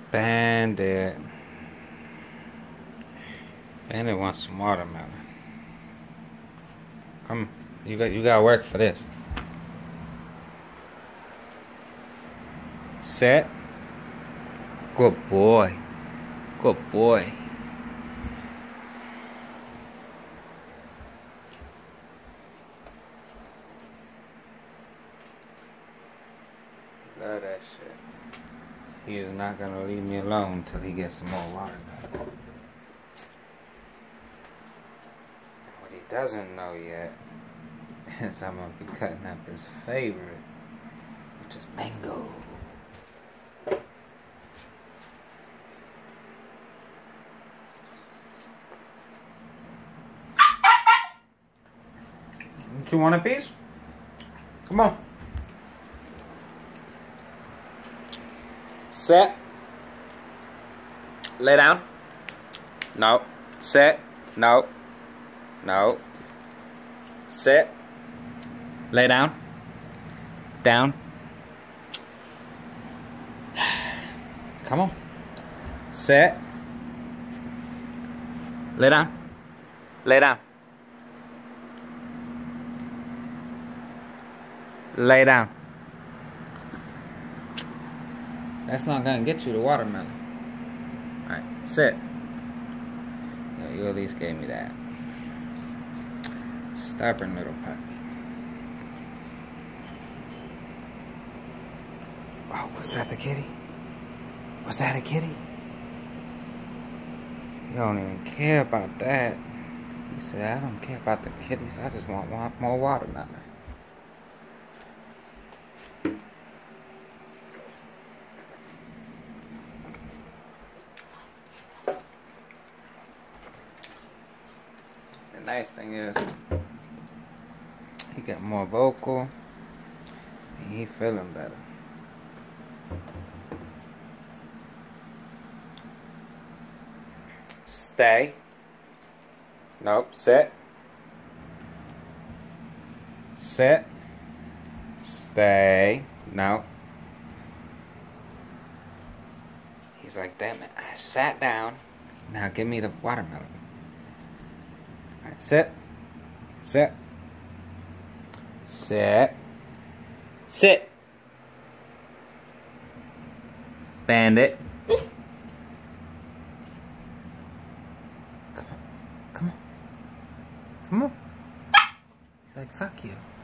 Bandit. Bandit wants some watermelon. Come, you gotta work for this. Set. Good boy. Good boy. Love that shit. He is not gonna leave me alone until he gets some more watermelon. What he doesn't know yet is I'm gonna be cutting up his favorite, which is mango. Don't you want a piece? Come on. Set. Lay down. No. Set. No. No. Sit. Lay down. Down. Come on. Sit. Lay down. Lay down. Lay down. That's not gonna get you the watermelon. Alright, sit. Yeah, you at least gave me that. Stubborn little puppy. Oh, was that the kitty? Was that a kitty? You don't even care about that. He said, I don't care about the kitties. I just want more watermelon. The nice thing is, he got more vocal, and he feeling better. Stay. Nope. Sit. Sit. Stay. No. He's like, damn it, I sat down. Now give me the watermelon. Alright, sit. Sit. Sit. Sit. Bandit. Come on. Come on. Come on. He's like, fuck you.